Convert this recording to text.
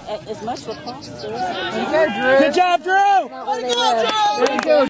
as much lacrosse as there is. Good job, Drew! Way to go, Drew!